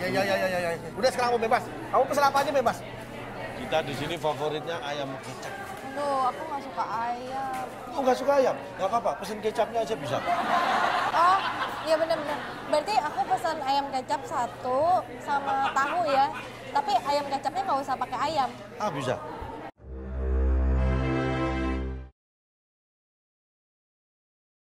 iya, iya, iya, iya. Udah sekarang kamu bebas. Kamu pesan apa aja bebas. Kita di sini favoritnya ayam kecap. Duh, aku nggak suka ayam. Oh, nggak suka ayam? Nggak apa-apa, pesen kecapnya aja bisa. Oh, iya benar-benar. Berarti aku pesan ayam kecap 1 sama tahu ya. Tapi ayam kecapnya nggak usah pakai ayam. Ah, bisa.